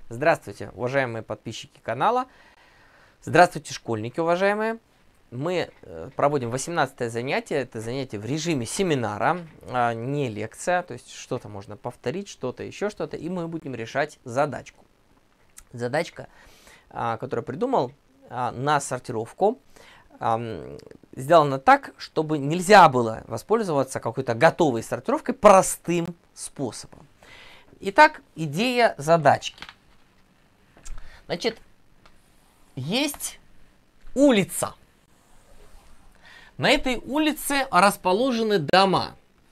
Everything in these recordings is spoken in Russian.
Здравствуйте, уважаемые подписчики канала. Здравствуйте, школьники, уважаемые. Мы проводим 18-е занятие. Это занятие в режиме семинара, не лекция. То есть что-то можно повторить, что-то еще что-то. И мы будем решать задачку. Задачка, которую придумал на сортировку, сделана так, чтобы нельзя было воспользоваться какой-то готовой сортировкой простым способом. Итак, идея задачки. Значит, есть улица. На этой улице расположены дома.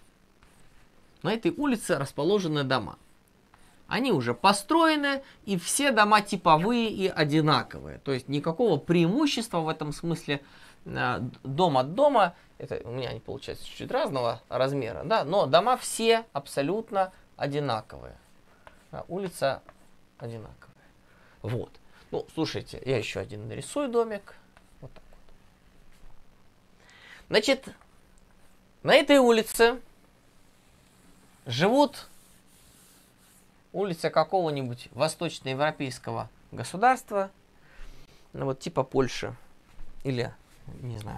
Они уже построены, и все дома типовые и одинаковые. То есть никакого преимущества в этом смысле дом от дома. Это у меня они получаются чуть-чуть разного размера, да, но дома все абсолютно одинаковые. Улица одинаковая. Вот. Ну, слушайте, я еще один нарисую домик. Вот так вот. Значит, на этой улице живут улица какого-нибудь восточноевропейского государства, ну, вот типа Польши или, не знаю.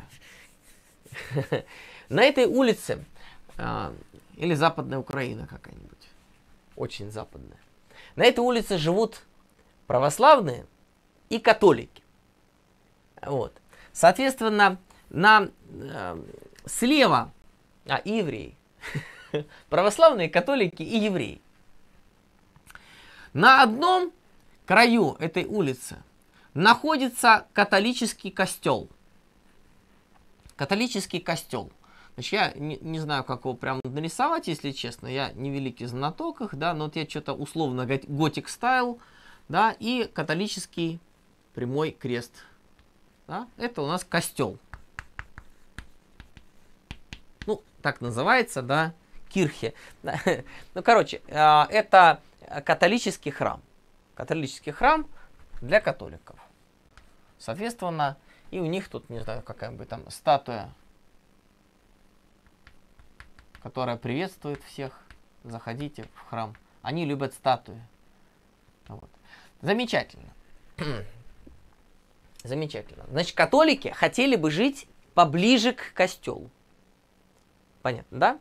На этой улице или Западная Украина какая-нибудь, очень западная. На этой улице живут православные и католики. Вот. Соответственно, слева и евреи. Православные, католики и евреи. На одном краю этой улицы находится католический костел. Католический костел. Значит, я не знаю, как его прям нарисовать, если честно. Я не великий знаток их, да, но вот я что-то условно готик стайл, да, и католический прямой крест. Да, это у нас костел. Ну, так называется, да, кирхе. Ну, короче, это католический храм. Католический храм для католиков. Соответственно, и у них тут, не знаю, какая-нибудь там статуя, которая приветствует всех. Заходите в храм. Они любят статуи. Вот. Замечательно. Замечательно. Значит, католики хотели бы жить поближе к костелу. Понятно, да?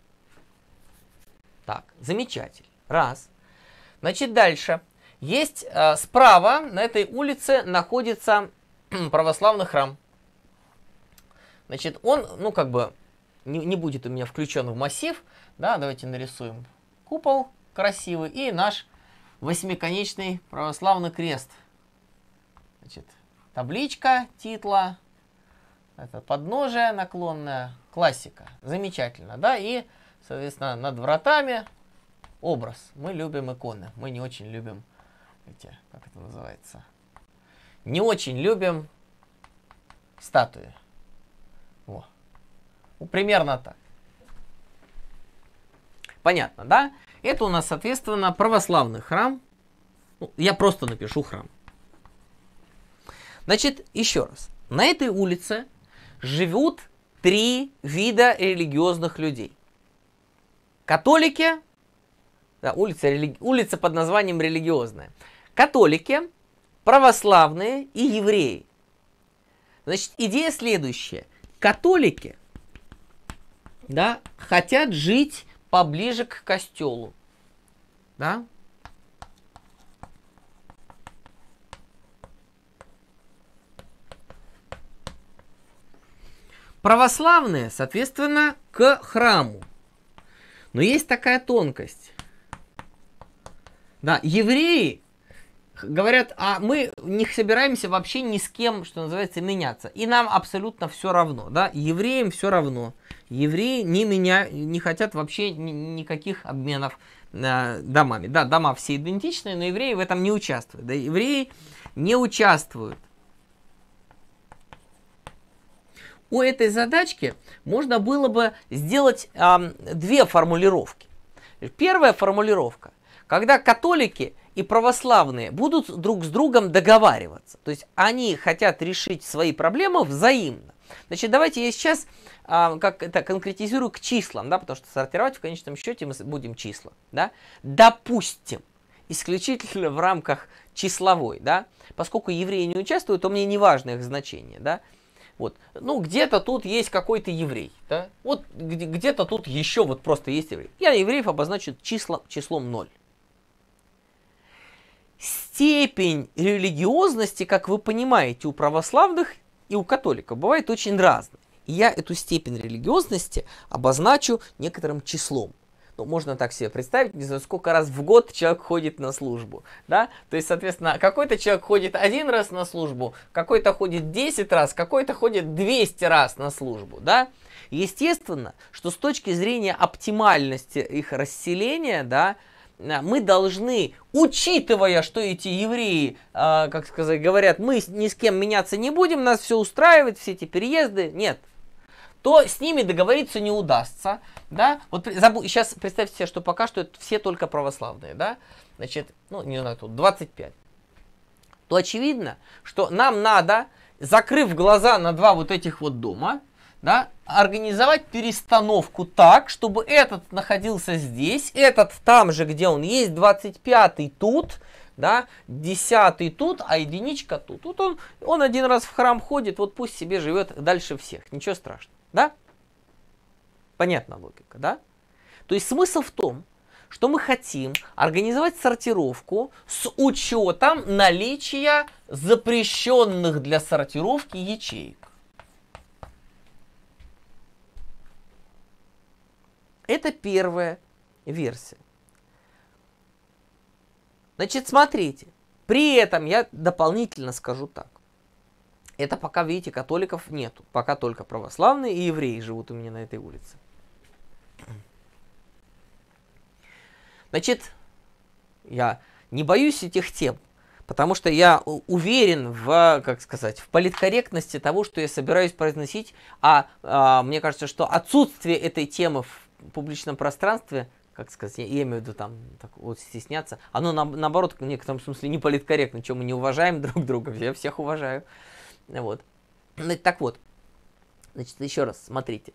Так, замечательно. Раз. Значит, дальше. Есть справа на этой улице находится православный храм. Значит, он, ну, как бы, не будет у меня включен в массив. Да, давайте нарисуем купол красивый и наш восьмиконечный православный крест. Значит, табличка титла, это подножие наклонное, классика. Замечательно, да, и, соответственно, над вратами образ. Мы любим иконы, мы не очень любим эти, как это называется, не очень любим статуи. Во. Ну, примерно так. Понятно, да? Это у нас, соответственно, православный храм. Ну, я просто напишу храм. Значит, еще раз. На этой улице живут 3 вида религиозных людей. Католики, да, улица под названием религиозная. Католики, православные и евреи. Значит, идея следующая. Католики, да, хотят жить поближе к костелу. Да? Православные, соответственно, к храму. Но есть такая тонкость. Да, евреи говорят, а мы не собираемся вообще ни с кем, что называется, меняться. И нам абсолютно все равно. Да? Евреям все равно. Евреи не хотят вообще никаких обменов домами. Да, дома все идентичные, но евреи в этом не участвуют. Да? Евреи не участвуют. У этой задачки можно было бы сделать 2 формулировки. Первая формулировка. Когда католики и православные будут друг с другом договариваться. То есть они хотят решить свои проблемы взаимно. Значит, давайте я сейчас как это конкретизирую к числам, да, потому что сортировать в конечном счете мы будем числа. Да? Допустим, исключительно в рамках числовой, да. Поскольку евреи не участвуют, то мне не важно их значение, да. Вот. Ну, где-то тут есть какой-то еврей, да. Вот где-то тут еще вот просто есть еврей. Я евреев обозначу числом 0. Степень религиозности, как вы понимаете, у православных и у католиков бывает очень разная. И я эту степень религиозности обозначу некоторым числом. Ну, можно так себе представить, не знаю, сколько раз в год человек ходит на службу, да? То есть, соответственно, какой-то человек ходит 1 раз на службу, какой-то ходит 10 раз, какой-то ходит 200 раз на службу, да? Естественно, что с точки зрения оптимальности их расселения, да, мы должны, учитывая, что эти евреи, как сказать, говорят, мы ни с кем меняться не будем, нас все устраивает, все эти переезды, нет, то с ними договориться не удастся, да, вот сейчас представьте себе, что пока что это все только православные, да, значит, ну, не знаю, тут 25, то очевидно, что нам надо, закрыв глаза на 2 вот этих вот дома, да, организовать перестановку так, чтобы этот находился здесь, этот там же, где он есть, 25-й тут, да, 10-й тут, а единичка тут. Вот он 1 раз в храм ходит, вот пусть себе живет дальше всех, ничего страшного, да? Понятна логика, да? То есть смысл в том, что мы хотим организовать сортировку с учетом наличия запрещенных для сортировки ячеек. Это первая версия. Значит, смотрите. При этом я дополнительно скажу так. Это пока, видите, католиков нету. Пока только православные и евреи живут у меня на этой улице. Значит, я не боюсь этих тем, потому что я уверен в, как сказать, в политкорректности того, что я собираюсь произносить. Мне кажется, что отсутствие этой темы в публичном пространстве, как сказать, я имею в виду там так, вот стесняться, оно наоборот в некотором смысле не политкорректно, чем мы не уважаем друг друга, я всех уважаю. Вот. Так вот, значит, еще раз, смотрите.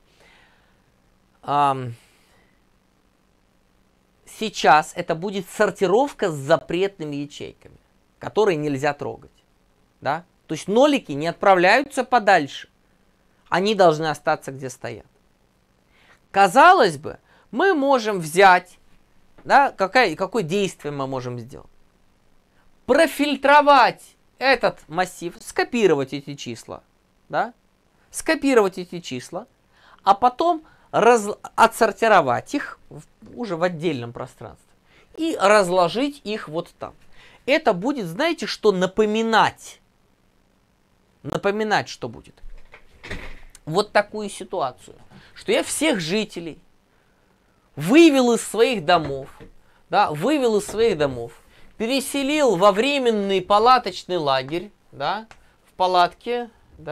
Сейчас это будет сортировка с запретными ячейками, которые нельзя трогать. Да? То есть нолики не отправляются подальше, они должны остаться где стоят. Казалось бы, мы можем взять, да, какое действие мы можем сделать? Профильтровать этот массив, скопировать эти числа, да, скопировать эти числа, а потом отсортировать их уже в отдельном пространстве и разложить их вот там. Это будет, знаете, что напоминать? Напоминать, что будет? Вот такую ситуацию, что я всех жителей вывел из своих домов, да, переселил во временный палаточный лагерь, да, в палатке,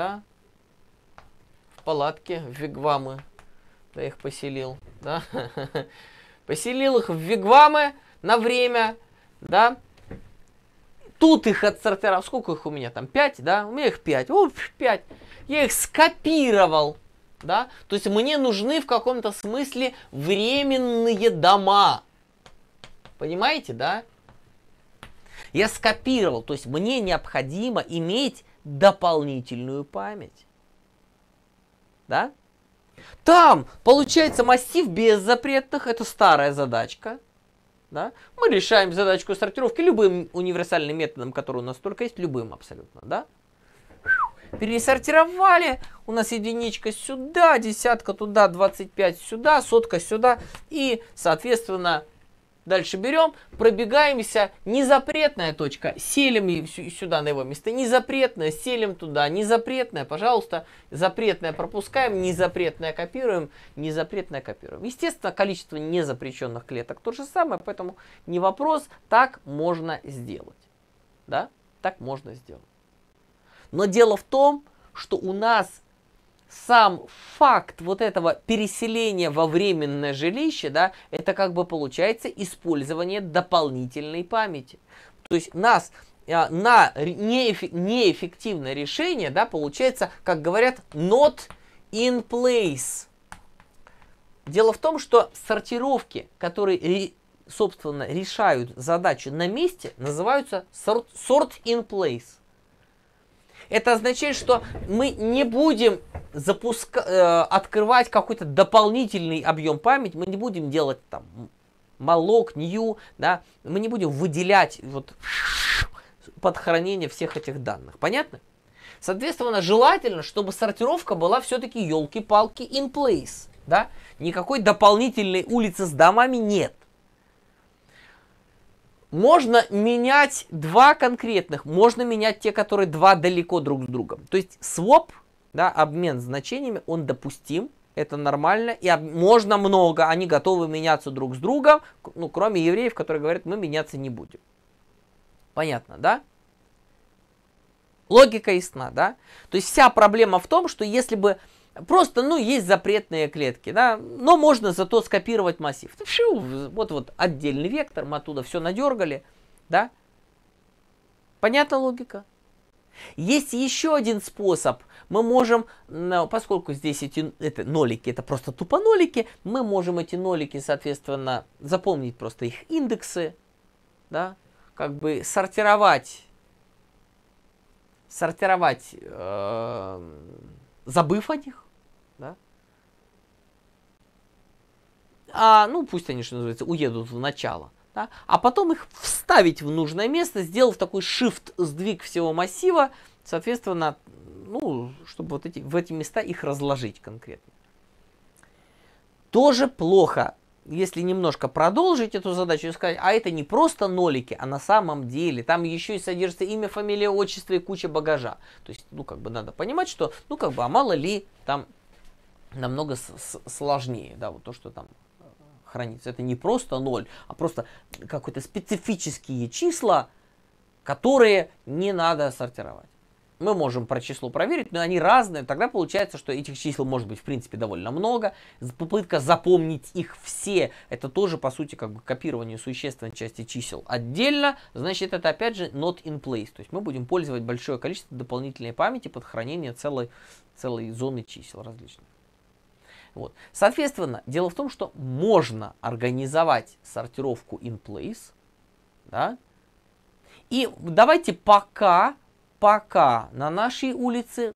в вигвамы, да, их поселил, да, поселил их в вигвамы на время, да, тут их отсортировал, сколько их у меня там, 5, да, у меня их 5, 5, я их скопировал, да, то есть мне нужны в каком-то смысле временные дома, понимаете, да? Я скопировал, то есть мне необходимо иметь дополнительную память, да? Там получается массив беззапретных, это старая задачка, да? Мы решаем задачку сортировки любым универсальным методом, который у нас только есть, любым абсолютно, да? Пересортировали, у нас единичка сюда, десятка туда, 25 сюда, сотка сюда. И, соответственно, дальше берем, пробегаемся, незапретная точка, селим сюда на его место, незапретная, селим туда, незапретная, пожалуйста, запретная пропускаем, незапретная копируем, незапретная копируем. Естественно, количество незапрещенных клеток то же самое, поэтому не вопрос, так можно сделать. Да, так можно сделать. Но дело в том, что у нас сам факт вот этого переселения во временное жилище, да, это как бы получается использование дополнительной памяти. То есть нас на неэффективное решение, да, получается, как говорят, not in place. Дело в том, что сортировки, которые собственно, решают задачу на месте, называются sort in place. Это означает, что мы не будем открывать какой-то дополнительный объем памяти, мы не будем делать там malloc, new, да, мы не будем выделять вот под хранение всех этих данных. Понятно? Соответственно, желательно, чтобы сортировка была все-таки елки-палки in place. Да? Никакой дополнительной улицы с домами нет. Можно менять два конкретных, можно менять те, которые два далеко друг с другом. То есть swap, да, обмен значениями, он допустим, это нормально, и можно много, они готовы меняться друг с другом, ну, кроме евреев, которые говорят, мы меняться не будем. Понятно, да? Логика ясна, да? То есть вся проблема в том, что если бы просто, ну, есть запретные клетки, да, но можно зато скопировать массив. Вот отдельный вектор, мы оттуда все надергали, да? Понятна логика? Есть еще один способ. Мы можем, поскольку здесь эти нолики, это просто тупо нолики, мы можем эти нолики, соответственно, запомнить просто их индексы, да, как бы сортировать, забыв о них. Да? Ну, пусть они, что называется, уедут в начало. Да? А потом их вставить в нужное место, сделав такой shift-сдвиг всего массива, соответственно, ну, чтобы вот в эти места их разложить конкретно. Тоже плохо, если немножко продолжить эту задачу и сказать, а это не просто нолики, а на самом деле там еще и содержится имя, фамилия, отчество и куча багажа. То есть, ну, как бы надо понимать, что, ну, как бы, а мало ли там намного сложнее, да, вот то, что там хранится. Это не просто 0, а просто какие-то специфические числа, которые не надо сортировать. Мы можем про число проверить, но они разные. Тогда получается, что этих чисел может быть в принципе довольно много. Попытка запомнить их все, это тоже по сути как бы копирование существенной части чисел отдельно. Значит, это опять же not in place. То есть мы будем пользовать большое количество дополнительной памяти под хранение целой зоны чисел различных. Вот. Соответственно, дело в том, что можно организовать сортировку in place. Да? И давайте пока на нашей улице...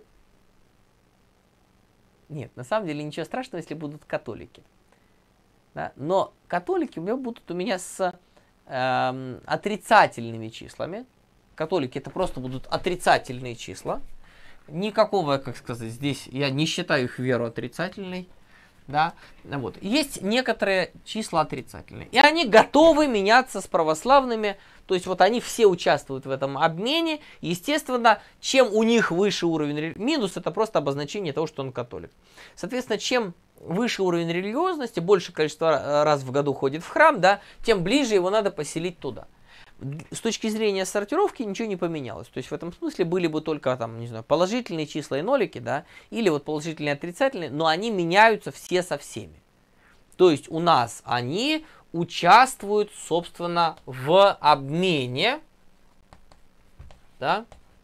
Нет, на самом деле ничего страшного, если будут католики. Да? Но католики будут у меня с отрицательными числами. Католики это просто будут отрицательные числа. Никакого, как сказать, здесь я не считаю их веру отрицательной. Да? Вот. Есть некоторые числа отрицательные. И они готовы меняться с православными. То есть вот они все участвуют в этом обмене. Естественно, чем у них выше уровень... Минус это просто обозначение того, что он католик. Соответственно, чем выше уровень религиозности, больше количество раз в году ходит в храм, да, тем ближе его надо поселить туда. С точки зрения сортировки ничего не поменялось. То есть в этом смысле были бы только там, не знаю, положительные числа и нолики, да, или вот положительные и отрицательные, но они меняются все со всеми. То есть у нас они участвуют, собственно, в обмене, да,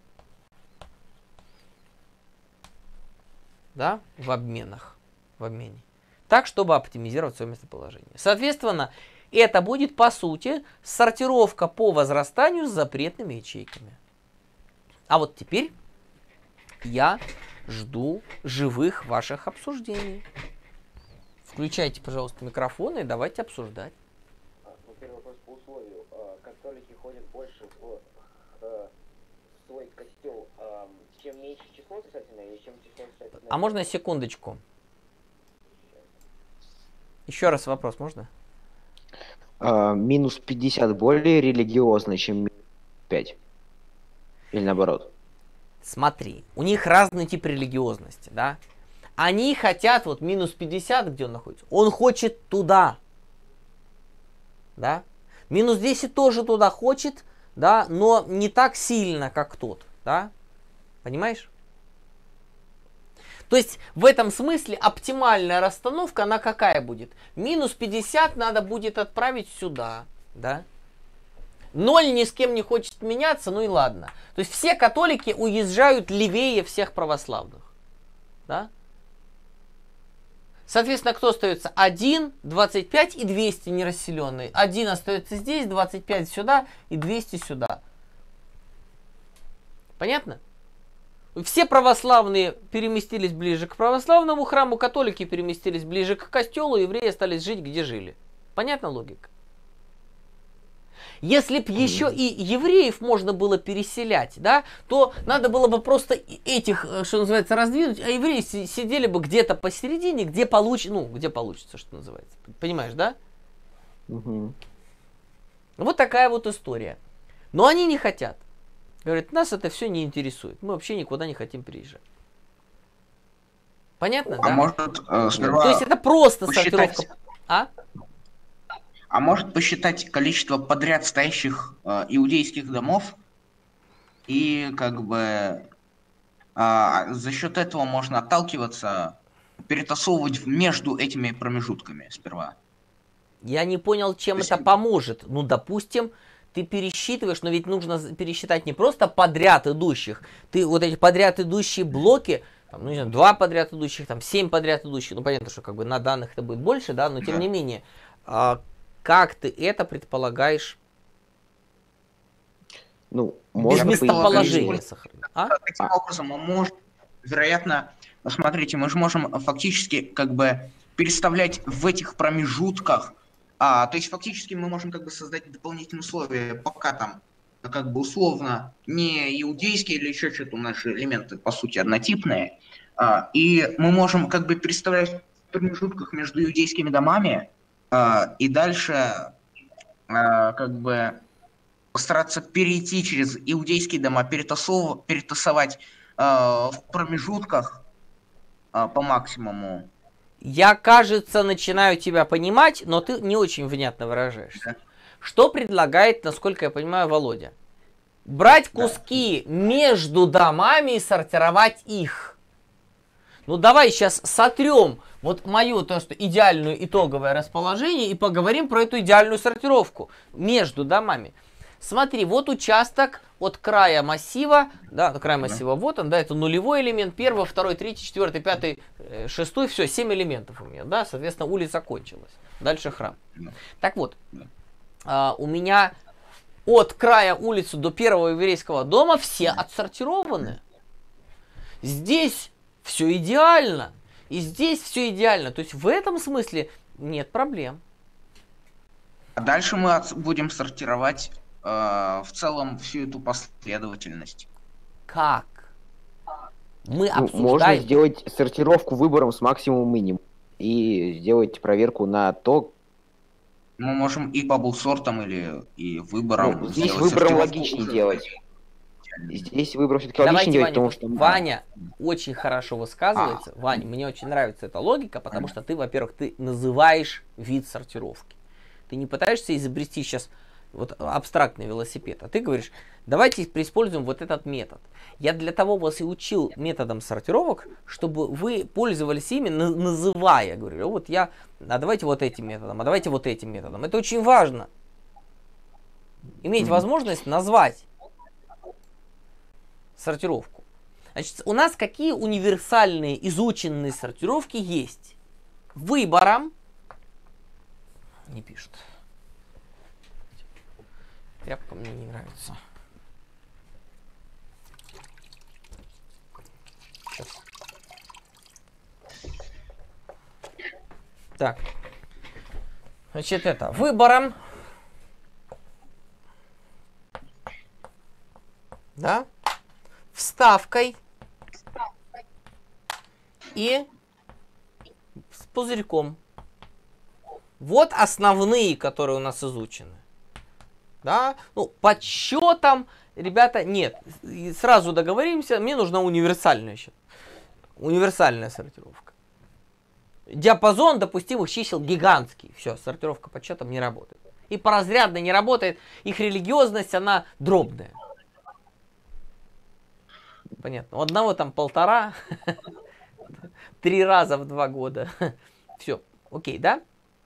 в обмене, так, чтобы оптимизировать свое местоположение. Соответственно, это будет, по сути, сортировка по возрастанию с запретными ячейками. А вот теперь я жду живых ваших обсуждений. Включайте, пожалуйста, микрофоны и давайте обсуждать. Ну, первый вопрос по условию. Католики ходят больше в свой костел. Чем меньше число отрицательное или чем число отрицательное? А можно секундочку? Еще раз вопрос можно? Минус 50 более религиозный, чем 5? Или наоборот? Смотри, у них разный тип религиозности, да? Они хотят, вот минус 50, где он находится, он хочет туда, да? Минус 10 тоже туда хочет, да, но не так сильно, как тот, да? Понимаешь? То есть в этом смысле оптимальная расстановка, она какая будет? Минус 50 надо будет отправить сюда, да? 0 ни с кем не хочет меняться, ну и ладно. То есть все католики уезжают левее всех православных, да? Соответственно, кто остается? 1, 25 и 200 нерасселенные. 1 остается здесь, 25 сюда и 200 сюда. Понятно? Все православные переместились ближе к православному храму, католики переместились ближе к костелу, евреи остались жить, где жили. Понятна логика? Если б еще и евреев можно было переселять, да, то надо было бы просто этих, что называется, раздвинуть, а евреи сидели бы где-то посередине, где где получится, что называется. Понимаешь, да? Угу. Вот такая вот история. Но они не хотят. Говорят, нас это все не интересует. Мы вообще никуда не хотим переезжать. Понятно, да? Может, сперва то есть это просто посчитать... сортировка. А может посчитать количество подряд стоящих иудейских домов, и как бы за счет этого можно отталкиваться, перетасовывать между этими промежутками сперва. Я не понял, чем это поможет. Ну, допустим, ты пересчитываешь, но ведь нужно пересчитать не просто подряд идущих. Ты вот эти подряд идущие блоки, там, ну, не знаю, 2 подряд идущих, там 7 подряд идущих. Ну, понятно, что как бы на данных это будет больше, да, но тем не менее, как ты это предполагаешь? Ну, без можно местоположения сохранить. Таким образом, мы можем, вероятно, смотрите, мы же можем фактически как бы переставлять в этих промежутках, то есть фактически мы можем как бы создать дополнительные условия, пока там как бы условно не иудейские или еще что-то, у нас же элементы по сути однотипные, и мы можем как бы переставлять в промежутках между иудейскими домами, и дальше как бы постараться перейти через иудейские дома, перетасовать в промежутках по максимуму. Я, кажется, начинаю тебя понимать, но ты не очень внятно выражаешься. Да. Что предлагает, насколько я понимаю, Володя? Брать куски между домами и сортировать их. Ну давай сейчас сотрем вот мое то, что идеальное итоговое расположение, и поговорим про эту идеальную сортировку между домами. Смотри, вот участок от края массива, да, край массива, вот он, да, это нулевой элемент, 1, 2, 3, 4, 5, 6, все, 7 элементов у меня, да, соответственно, улица кончилась. Дальше храм. Так вот, у меня от края улицы до первого еврейского дома все отсортированы. Здесь все идеально, и здесь все идеально, то есть в этом смысле нет проблем. А дальше мы будем сортировать в целом всю эту последовательность. Как? Мы обсуждаем... Можно сделать сортировку выбором с максимумом минимум и сделать проверку на то... Мы можем и бабл-сортом или и выбором... Ну, здесь выбором логичнее делать. Здесь выбор все-таки логичнее делать, потому что... Ваня очень хорошо высказывается. Ваня, мне очень нравится эта логика, потому что ты, во-первых, ты называешь вид сортировки. Ты не пытаешься изобрести сейчас... вот абстрактный велосипед, а ты говоришь, давайте используем вот этот метод. Я для того вас и учил методом сортировок, чтобы вы пользовались ими, называя, говорю, вот я, а давайте вот этим методом, а давайте вот этим методом. Это очень важно. Иметь возможность назвать сортировку. Значит, у нас какие универсальные изученные сортировки есть? Выбором, не пишут. Тряпка мне не нравится. Сейчас. Так. Значит, это выбором. Да? Вставкой. И с пузырьком. Вот основные, которые у нас изучены. Да? Ну, подсчетом, ребята, нет. Сразу договоримся, мне нужна универсальная счет. Универсальная сортировка. Диапазон допустимых чисел гигантский. Все, сортировка подсчетом не работает. И по разрядной не работает. Их религиозность, она дробная. Понятно. У одного там 1,5. 3 раза в 2 года. Все, окей, да?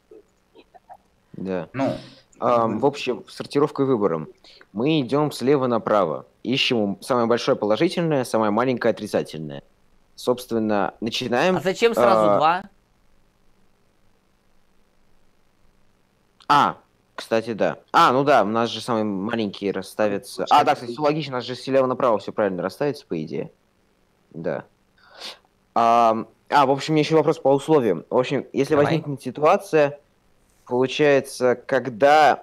Да. Ну... В общем, сортировкой выбором. Мы идем слева направо. Ищем самое большое положительное, самое маленькое отрицательное. Собственно, начинаем... А зачем сразу 2? Кстати, да. Ну да, у нас же самые маленькие расставятся. Да, кстати, все логично, у нас же слева направо все правильно расставится, по идее. Да. В общем, еще вопрос по условиям. В общем, если Давай. возникнет ситуация, получается, когда...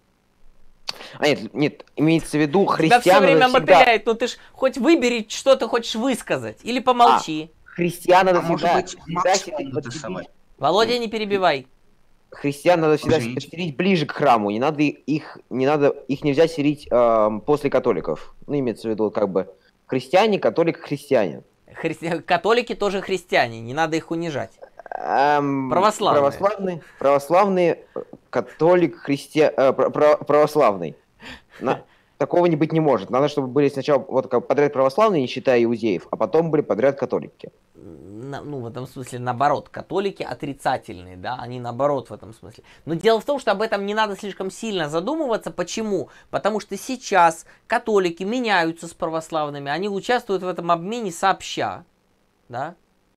нет, имеется в виду Тебя христиан... все время всегда... мотыляет, ну ты ж хоть выбери, что ты хочешь высказать, или помолчи. Христиан надо может всегда... быть, всегда максимум себе дотасовать. Володя, не перебивай. Христиан надо всегда Извините. селить ближе к храму, их нельзя селить после католиков. Ну, имеется в виду, как бы, христиане, католик, христианин. Католики тоже христиане, не надо их унижать. Православные. Православные, католик, православный. Такого не быть не может. Надо, чтобы были сначала вот как подряд православные, не считая иудеев, а потом были подряд католики. Ну, в этом смысле, наоборот, католики отрицательные, да, они наоборот в этом смысле. Но дело в том, что об этом не надо слишком сильно задумываться. Почему? Потому что сейчас католики меняются с православными, они участвуют в этом обмене сообща, да,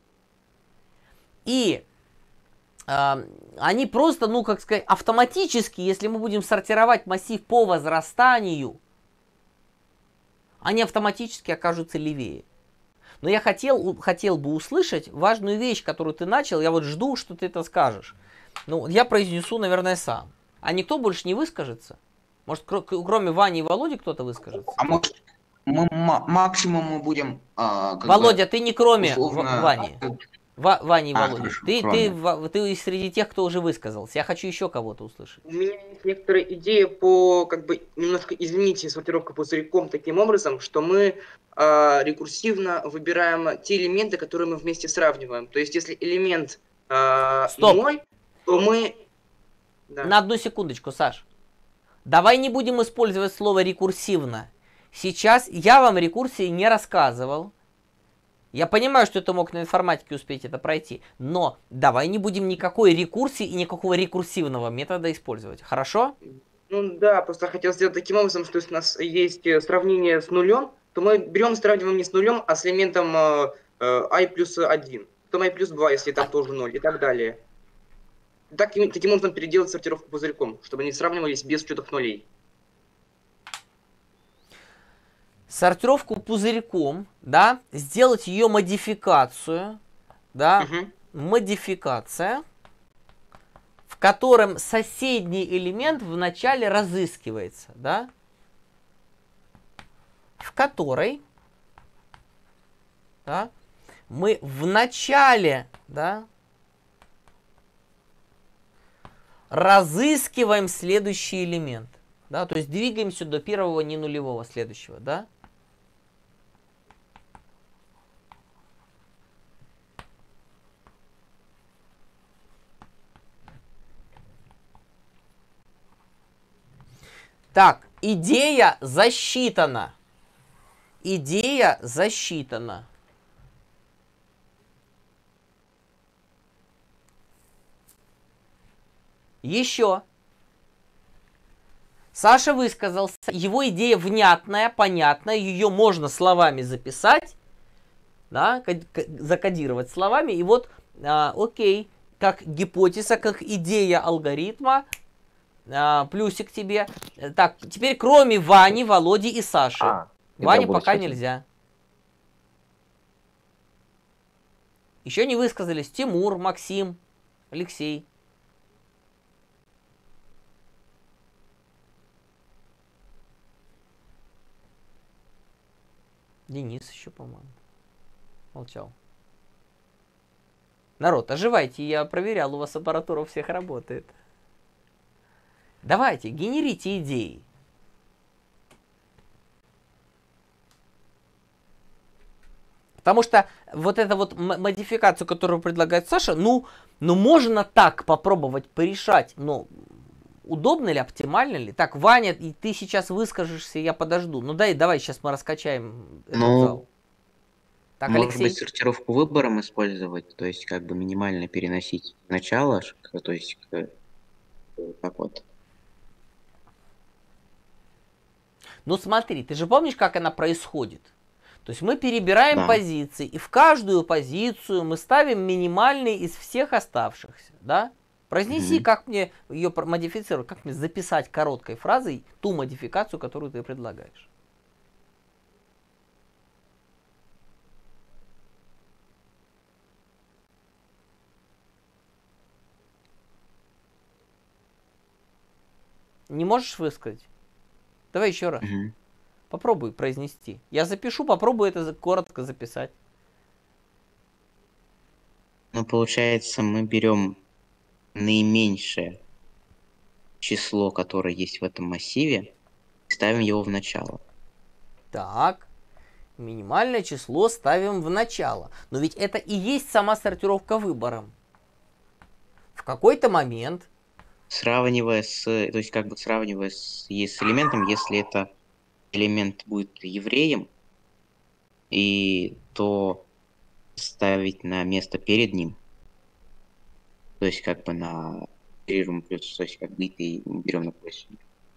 и они просто, ну, как сказать, автоматически, если мы будем сортировать массив по возрастанию, они автоматически окажутся левее. Но я хотел бы услышать важную вещь, которую ты начал. Я вот жду, что ты это скажешь. Ну, я произнесу, наверное, сам. А никто больше не выскажется? Может, кроме Вани и Володи кто-то выскажется? А может, максимум мы будем... Володя, ты не кроме условно... Вани. Вани и Володи. Хорошо, Ты среди тех, кто уже высказался. Я хочу еще кого-то услышать. У меня есть некоторая идея по, как бы, немножко изменить сортировку пузырьком таким образом, что мы рекурсивно выбираем те элементы, которые мы вместе сравниваем. То есть, если элемент Стоп. 0, то мы... Да. На одну секундочку, Саш. Давай не будем использовать слово рекурсивно. Сейчас я вам рекурсии не рассказывал. Я понимаю, что ты мог на информатике успеть это пройти, но давай не будем никакой рекурсии и никакого рекурсивного метода использовать. Хорошо? Ну да, просто хотел сделать таким образом, что если у нас есть сравнение с нулем, то мы берем и сравниваем не с нулем, а с элементом i плюс 1. Потом i плюс 2, если там тоже 0, и так далее. Таким образом переделать сортировку пузырьком, чтобы они сравнивались без учета нулей. Сортировку пузырьком, да, сделать ее модификацию, да, модификация, в котором соседний элемент вначале разыскивается, да, в которой, да, мы вначале, да, разыскиваем следующий элемент, да, то есть двигаемся до первого ненулевого следующего, да. Так, идея засчитана. Идея засчитана. Еще. Саша высказался. Его идея внятная, понятная. Ее можно словами записать. Да, закодировать словами. И вот, окей, как гипотеза, как идея алгоритма. Плюсик тебе. Так, теперь кроме Вани, Володи и Саши. Ване пока нельзя. Еще не высказались Тимур, Максим, Алексей. Денис еще, по-моему. Молчал. Народ, оживайте, я проверял, у вас аппаратура у всех работает. Давайте, генерите идеи. Потому что вот эту вот модификацию, которую предлагает Саша, ну можно так попробовать порешать, но удобно ли, оптимально ли? Так, Ваня, и ты сейчас выскажешься, я подожду. Ну давай, сейчас мы раскачаем этот зал. Так, может Алексей? быть, сортировку выбором использовать, то есть как бы минимально переносить начало, то есть как вот. Ну смотри, ты же помнишь, как она происходит? То есть мы перебираем позиции, и в каждую позицию мы ставим минимальный из всех оставшихся, да? Произнеси, как мне ее модифицировать, как мне записать короткой фразой ту модификацию, которую ты предлагаешь. Не можешь высказать? Давай еще раз. Попробуй произнести. Я запишу, попробуй это коротко записать. Ну, получается, мы берем наименьшее число, которое есть в этом массиве, и ставим его в начало. Так. Минимальное число ставим в начало. Но ведь это и есть сама сортировка выбором. В какой-то момент... Сравнивая с... То есть, как бы сравнивая с элементом, если это элемент будет евреем, и то ставить на место перед ним. То есть, как бы на перерывом плюс, то есть, как бы и берем на площадь.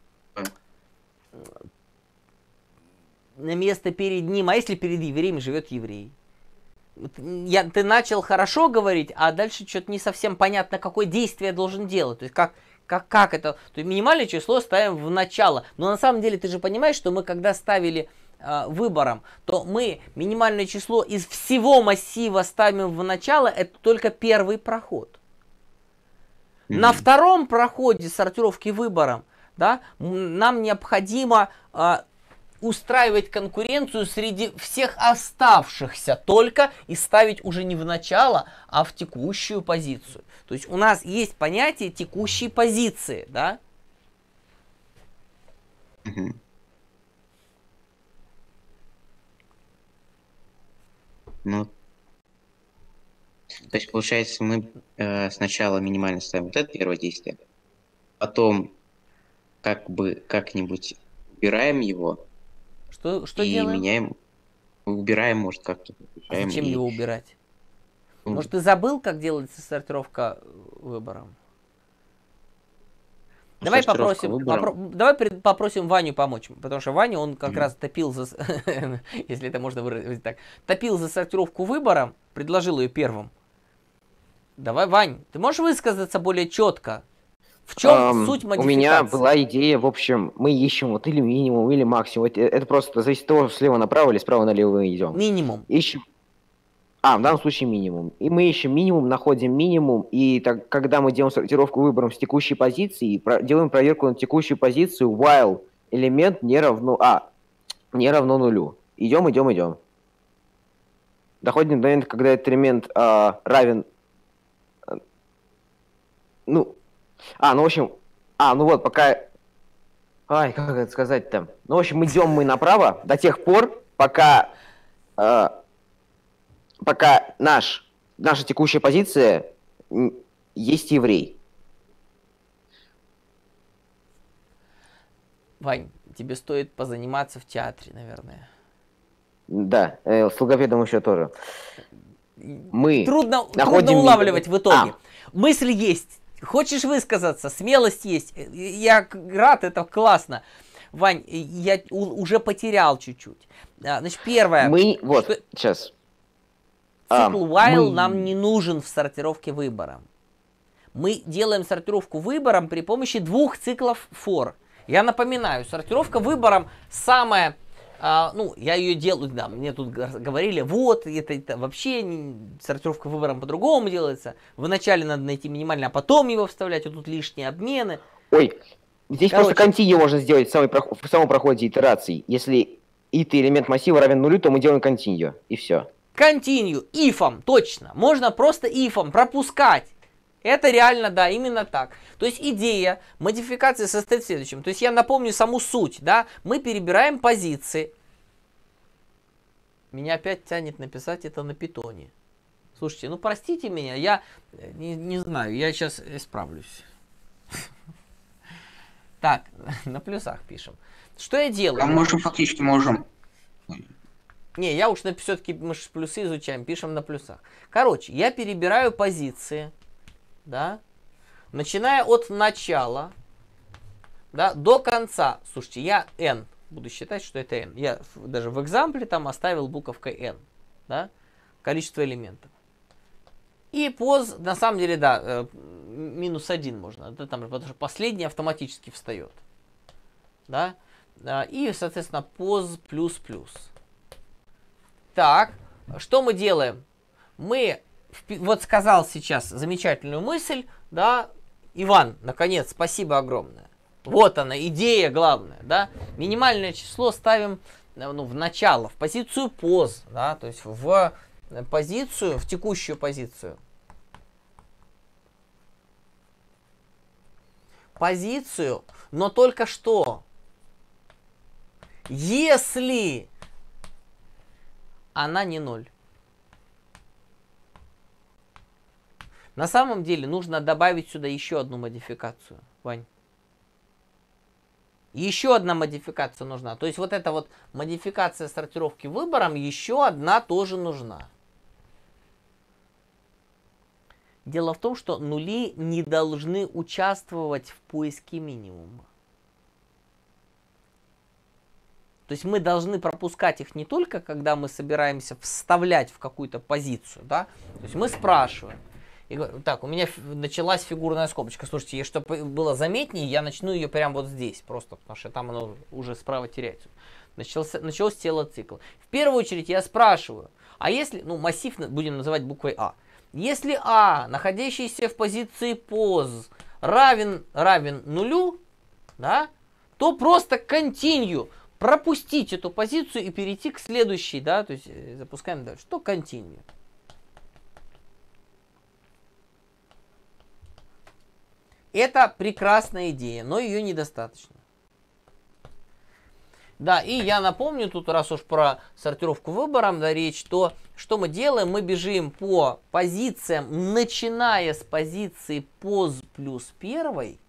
На место перед ним, а если перед евреем живет еврей? Ты начал хорошо говорить, а дальше что-то не совсем понятно, какое действие я должен делать. То есть как это? То есть минимальное число ставим в начало. Но на самом деле ты же понимаешь, что мы когда ставили выбором, то мы минимальное число из всего массива ставим в начало, это только первый проход. На втором проходе сортировки выбором, да, нам необходимо устраивать конкуренцию среди всех оставшихся только и ставить уже не в начало, а в текущую позицию. То есть у нас есть понятие текущей позиции, да? Ну, то есть, получается, мы сначала минимально ставим вот это первое действие, потом как бы как-нибудь убираем его, Что и делаем? меняем, убираем, может, как-то. А зачем и... его убирать? Ну, Может, ты забыл, как делается сортировка выбором? Давай сортировка попросим, выбором. давай попросим Ваню помочь, потому что Ваня, он как раз топил за, если это можно выразить так, топил за сортировку выбором, предложил ее первым. Давай, Вань, ты можешь высказаться более четко? В чем суть модификации? У меня была идея, в общем, мы ищем вот или минимум, или максимум. Это просто зависит от того, слева направо или справа налево мы идем. Минимум. Ищем. В данном случае минимум. И мы ищем минимум, находим минимум, и так, когда мы делаем сортировку выбором с текущей позиции, делаем проверку на текущую позицию, while элемент не равно нулю. Идем. Доходим до момента, когда этот элемент равен... в общем... пока... как это сказать-то? В общем, идем мы направо до тех пор, пока наша текущая позиция есть еврей. Вань, тебе стоит позаниматься в театре, наверное. Да, с логопедом еще тоже. Мы Трудно находим улавливать в итоге. Мысль есть. Хочешь высказаться, смелость есть. Я рад, это классно. Вань, я уже потерял чуть-чуть. Значит, первое. Сейчас. Цикл while нам не нужен в сортировке выбором. Мы делаем сортировку выбором при помощи двух циклов for. Я напоминаю, сортировка выбором самая... я ее делаю, да, мне тут говорили, это вообще сортировка выбором по-другому делается. Вначале надо найти минимальный, а потом его вставлять, а тут лишние обмены. Здесь просто континью можно сделать в самом проходе итераций. Если ит элемент массива равен нулю, то мы делаем континью, и все. Континью, ифом, точно. Можно просто ифом пропускать. Это реально, да, именно так. То есть идея модификации состоит в следующем. То есть я напомню саму суть, да. Мы перебираем позиции. Меня опять тянет написать это на питоне. Слушайте, простите меня, я не знаю, я сейчас исправлюсь. Так, на плюсах пишем. Что я делаю? Мы фактически можем. Не, я уж все-таки мы же плюсы изучаем, пишем на плюсах. Короче, я перебираю позиции, да, начиная от начала, да, до конца. Слушайте, я n буду считать, что это n. Я даже в экзампле там оставил буковкой n, да, количество элементов. И поз, на самом деле, да, -1 можно. Это там, потому что последний автоматически встает. Да? И, соответственно, поз плюс-плюс. Так, что мы делаем? Мы, вот сказал сейчас замечательную мысль, да, Иван, наконец, спасибо огромное. Вот она, идея главная, да. Минимальное число ставим, ну, в начало, в позицию поз, да, то есть в позицию, в текущую позицию. Позицию, но только что, если она не 0. На самом деле нужно добавить сюда еще одну модификацию, Вань. Еще одна модификация нужна. То есть вот эта вот модификация сортировки выбором, еще одна тоже нужна. Дело в том, что нули не должны участвовать в поиске минимума. То есть мы должны пропускать их не только, когда мы собираемся вставлять в какую-то позицию, да? То есть мы спрашиваем. И говорю, так, у меня началась фигурная скобочка. Слушайте, чтобы было заметнее, я начну ее прямо вот здесь, просто потому что там оно уже справа теряется. Началось тело цикла. В первую очередь я спрашиваю, а если, ну, массив будем называть буквой А. Если А, находящийся в позиции поз, равен нулю, да, то просто continue, пропустить эту позицию и перейти к следующей, да, то есть запускаем дальше. Что continue? Это прекрасная идея, но ее недостаточно. Да, и я напомню, тут раз уж про сортировку выбором, да, речь, то что мы делаем? Мы бежим по позициям, начиная с позиции поз плюс 1,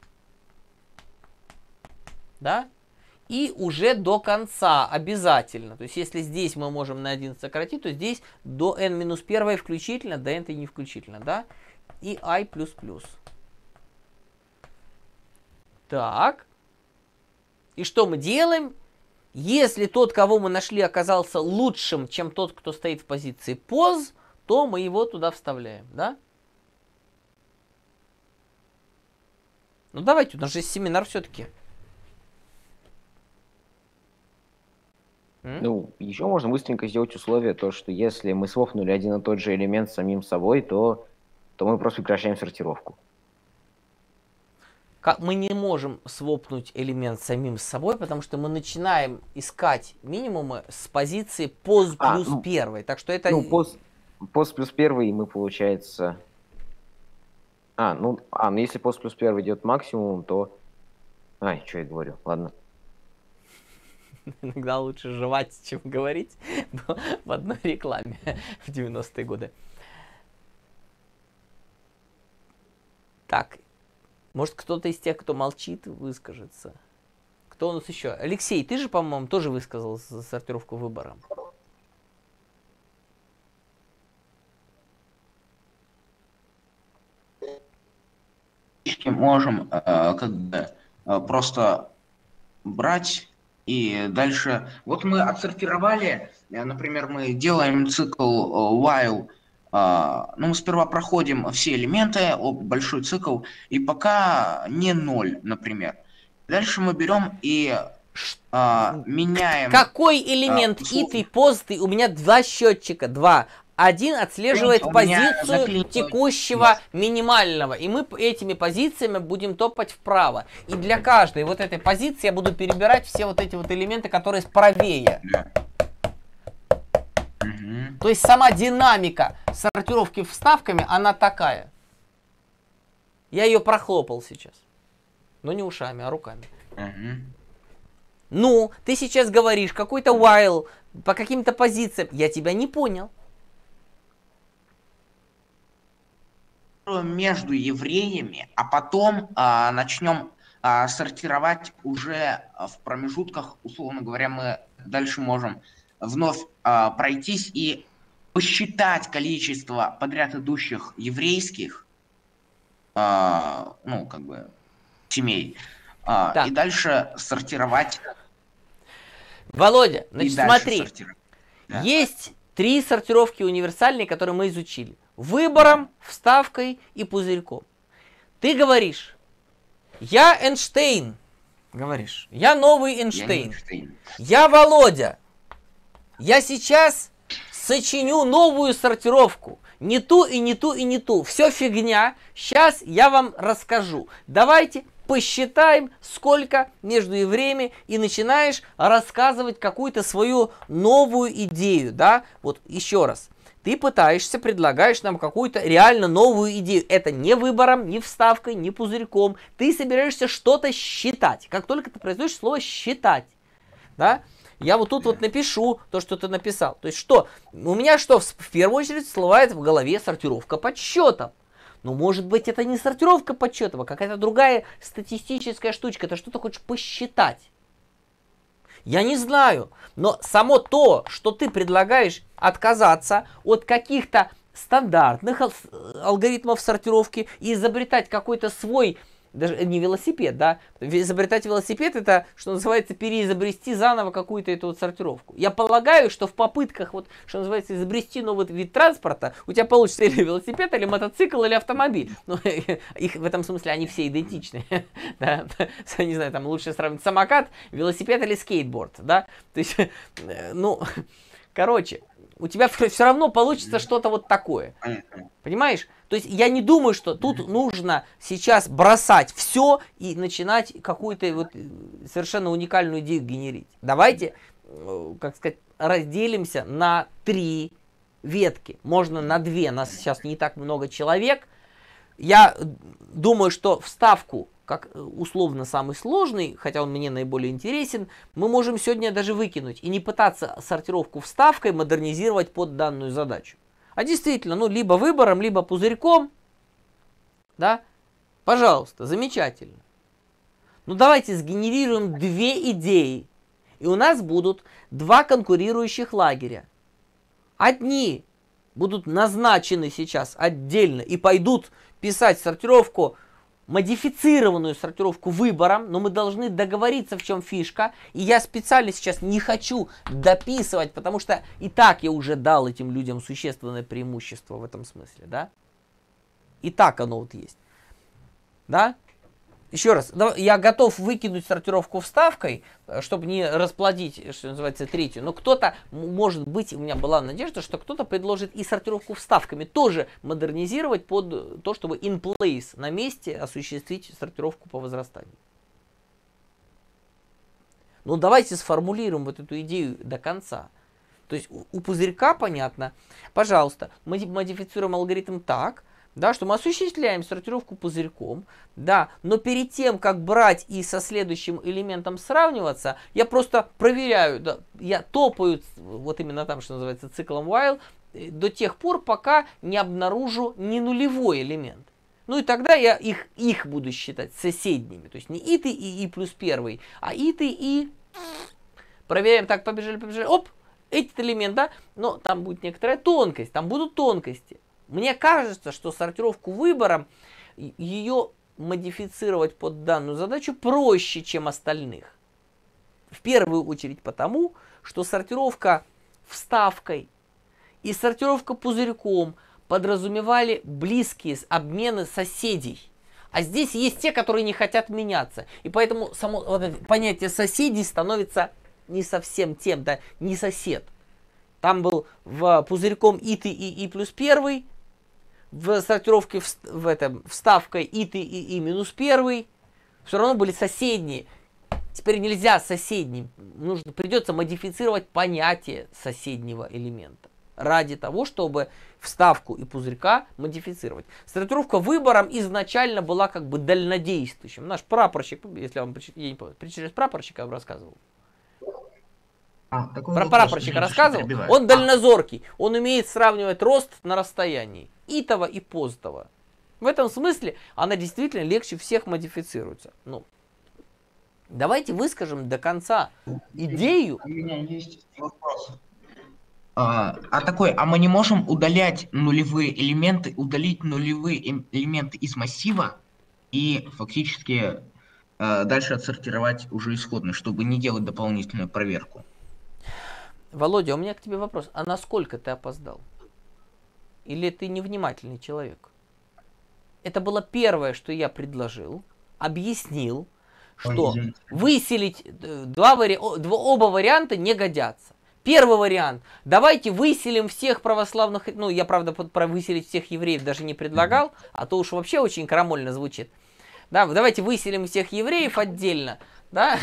да, и уже до конца обязательно. То есть, если здесь мы можем на 1 сократить, то здесь до n-1 включительно, до n не включительно, да, и i++. Так, и что мы делаем? Если тот, кого мы нашли, оказался лучшим, чем тот, кто стоит в позиции поз, то мы его туда вставляем, да? Ну давайте, у нас же есть семинар все-таки. Ну, еще можно быстренько сделать условие, то, что если мы свопнули один и тот же элемент с самим собой, то мы просто прекращаем сортировку. Мы не можем свопнуть элемент самим с собой, потому что мы начинаем искать минимумы с позиции поз плюс 1. Так что это... Ну, поз плюс 1 мы, получается... если поз плюс 1 идет максимум, то... Ай, что я говорю, ладно. Иногда лучше жевать, чем говорить. В одной рекламе в 90-е годы. Так. Может, кто-то из тех, кто молчит, выскажется. Кто у нас еще? Алексей, ты же, по-моему, тоже высказал за сортировку выбором. Можем просто брать и дальше... Вот мы отсортировали, например, мы делаем цикл while. Мы сперва проходим все элементы, большой цикл, и пока не 0, например. Дальше мы берем и меняем... Какой элемент ит и поз? У меня 2 счетчика, 2. Один отслеживает позицию текущего минимального. И мы этими позициями будем топать вправо. И для каждой вот этой позиции я буду перебирать все вот эти вот элементы, которые правее. То есть сама динамика сортировки вставками, она такая. Я ее прохлопал сейчас. Но не ушами, а руками. Ну, ты сейчас говоришь какой-то while по каким-то позициям. Я тебя не понял. Между евреями, а потом начнем сортировать уже в промежутках, условно говоря, мы дальше можем вновь пройтись и посчитать количество подряд идущих еврейских, семей, и дальше сортировать. Володя, значит, смотри, есть 3 сортировки универсальные, которые мы изучили. выбором, вставкой и пузырьком. Ты говоришь, я Эйнштейн, говоришь, я новый Эйнштейн, я Володя, я сейчас сочиню новую сортировку, не ту и не ту и не ту, все фигня, сейчас я вам расскажу, давайте посчитаем, сколько между евреями, и начинаешь рассказывать какую-то свою новую идею, да, вот еще раз. Ты пытаешься, предлагаешь нам какую-то реально новую идею. Это не выбором, не вставкой, не пузырьком. Ты собираешься что-то считать. Как только ты произносишь слово «считать», да, я вот тут вот напишу то, что ты написал. То есть что? У меня что, в первую очередь всплывает в голове сортировка подсчетов. Но может быть это не сортировка подсчетов, а какая-то другая статистическая штучка. Ты что-то хочешь посчитать. Я не знаю, но само то, что ты предлагаешь отказаться от каких-то стандартных алгоритмов сортировки и изобретать какой-то свой, даже не велосипед, да, изобретать велосипед — это, что называется, переизобрести заново какую-то эту вот сортировку. Я полагаю, что в попытках, вот, что называется, изобрести новый вид транспорта, у тебя получится или велосипед, или мотоцикл, или автомобиль. Ну, их в этом смысле они все идентичны. Да? Не знаю, там лучше сравнить самокат, велосипед или скейтборд, да. То есть, ну, короче, у тебя все равно получится что-то вот такое. Понимаешь? То есть я не думаю, что тут нужно сейчас бросать все и начинать какую-то вот совершенно уникальную идею генерить. Давайте, как сказать, разделимся на 3 ветки. Можно на 2, нас сейчас не так много человек. Я думаю, что вставку, как условно самый сложный, хотя он мне наиболее интересен, мы можем сегодня даже выкинуть и не пытаться сортировку вставкой модернизировать под данную задачу. А действительно, ну, либо выбором, либо пузырьком, да, пожалуйста, замечательно. Ну, давайте сгенерируем 2 идеи, и у нас будут 2 конкурирующих лагеря. Одни будут назначены сейчас отдельно и пойдут писать сортировку, модифицированную сортировку выбором, но мы должны договориться, в чем фишка. И я специально сейчас не хочу дописывать, потому что и так я уже дал этим людям существенное преимущество в этом смысле, да? И так оно вот есть, да? Еще раз, я готов выкинуть сортировку вставкой, чтобы не расплодить, что называется, 3-ю. Но кто-то, может быть, у меня была надежда, что кто-то предложит и сортировку вставками тоже модернизировать под то, чтобы in place, на месте, осуществить сортировку по возрастанию. Ну, давайте сформулируем вот эту идею до конца. То есть у пузырька понятно. Пожалуйста, мы модифицируем алгоритм так, да, что мы осуществляем сортировку пузырьком, да, но перед тем, как брать и со следующим элементом сравниваться, я просто проверяю, да, я топаю, вот именно там, что называется, циклом while, до тех пор, пока не обнаружу не нулевой элемент. Ну и тогда я их буду считать соседними, то есть не и ты, и плюс первый, а и ты, и... Проверяем, так, побежали, оп, этот элемент, да, но там будет некоторая тонкость, там будут тонкости. Мне кажется, что сортировку выбором, ее модифицировать под данную задачу проще, чем остальных. В первую очередь потому, что сортировка вставкой и сортировка пузырьком подразумевали близкие обмены соседей. А здесь есть те, которые не хотят меняться. И поэтому само вот это понятие соседей становится не совсем тем, да, не сосед. Там был пузырьком и ты, и плюс первый. В сортировке вставкой и ты, и минус первый. Все равно были соседние. Теперь нельзя соседним. Придется модифицировать понятие соседнего элемента. Ради того, чтобы вставку и пузырька модифицировать. Сортировка выбором изначально была как бы дальнодействующим. Наш прапорщик, если я вам через прапорщика вам рассказывал. Про прапорщика рассказывал. Он дальнозоркий. Он умеет сравнивать рост на расстоянии. Итого и поздного. В этом смысле она действительно легче всех модифицируется. Ну, давайте выскажем до конца идею. У меня есть вопрос. А мы не можем удалять нулевые элементы, удалить нулевые элементы из массива и фактически дальше отсортировать уже исходно, чтобы не делать дополнительную проверку? Володя, у меня к тебе вопрос. А насколько ты опоздал? или ты невнимательный человек? Это было первое, что я предложил, объяснил, что выселить оба варианта не годятся. Первый вариант. Давайте выселим всех православных... Ну, я, правда, про выселить всех евреев даже не предлагал, а то уж вообще очень крамольно звучит. Да, давайте выселим всех евреев отдельно, да,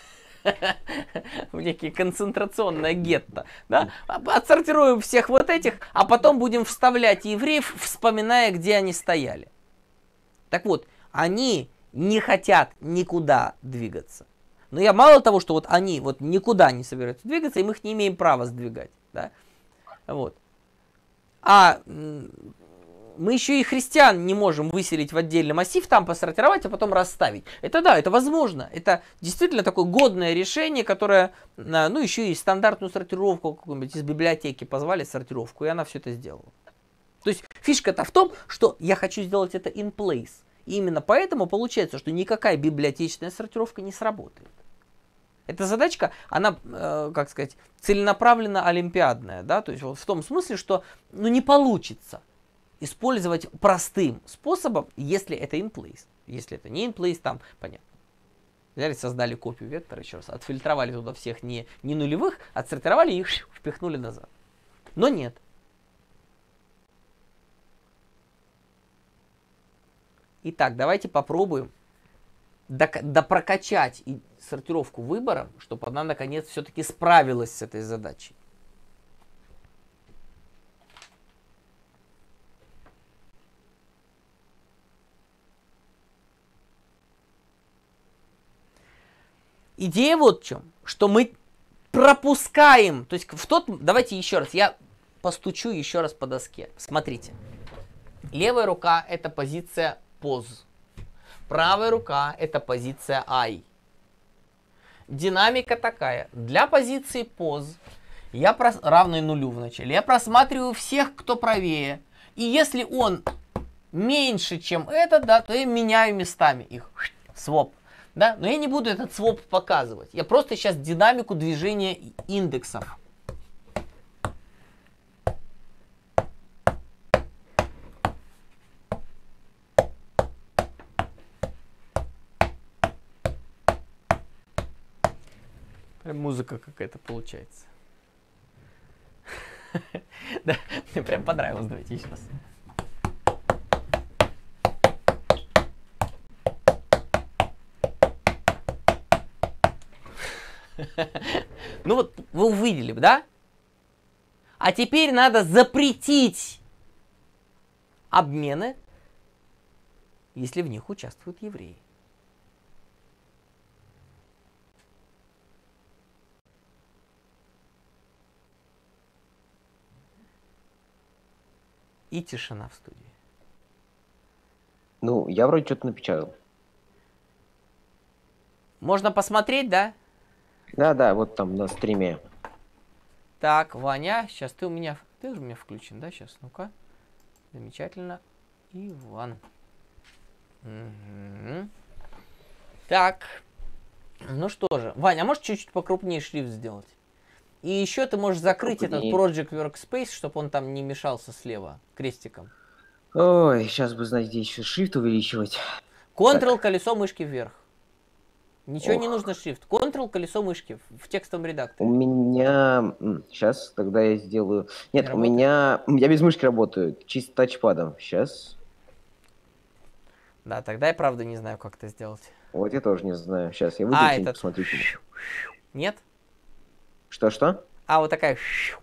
в некие концентрационное гетто, да, отсортируем всех вот этих, а потом будем вставлять евреев, вспоминая, где они стояли. Так вот, они не хотят никуда двигаться. Но я мало того, что вот они вот никуда не собираются двигаться, и мы их не имеем права сдвигать. Да? Вот. А мы еще и христиан не можем выселить в отдельный массив, там посортировать, а потом расставить. Это да, это возможно. Это действительно такое годное решение, которое, ну, еще и стандартную сортировку какую-нибудь из библиотеки позвали сортировку, и она все это сделала. То есть фишка-то в том, что я хочу сделать это in place. И именно поэтому получается, что никакая библиотечная сортировка не сработает. Эта задачка, она, как сказать, целенаправленно олимпиадная, да, то есть вот в том смысле, что, ну, не получится использовать простым способом, если это in place. Если это не in place, там, понятно. Взяли, создали копию вектора, еще раз, отфильтровали туда всех не нулевых, отсортировали и их впихнули назад. Но нет. Итак, давайте попробуем допрокачать сортировку выбора, чтобы она наконец все-таки справилась с этой задачей. Идея вот в чем, что мы пропускаем, то есть давайте еще раз, я постучу еще раз по доске. Смотрите, левая рука это позиция pos. Правая рука это позиция I. Динамика такая. Для позиции pos равной нулю вначале. Я просматриваю всех, кто правее. И если он меньше, чем этот, да, то я меняю местами их. Своп. Да? Но я не буду этот своп показывать. Я просто сейчас динамику движения индексов. Музыка какая-то получается. Да, мне прям понравилось. Давайте еще раз. Ну вот, вы увидели, да? А теперь надо запретить обмены, если в них участвуют евреи. И тишина в студии. Ну, я вроде что-то напечатал. Можно посмотреть, да? Да, вот там на стриме. Так, Ваня, сейчас ты у меня включен, да? Сейчас, ну-ка. Замечательно. Иван. Угу. Так. Ну что же. Ваня, а можешь чуть-чуть покрупнее шрифт сделать? И еще ты можешь закрыть этот Project Workspace, чтобы он там не мешался слева крестиком. Ой, сейчас бы, знаете, здесь еще шрифт увеличивать. Ctrl, колесо мышки вверх. Ничего не нужно шрифт. Ctrl, колесо мышки в текстовом редакторе. У меня... Сейчас, тогда я сделаю... Нет, у меня без мышки работаю, чисто тачпадом. Сейчас. Да, тогда я правда не знаю, как это сделать. Вот я тоже не знаю. Сейчас я выключу и посмотрю. Нет? Что? А, вот такая...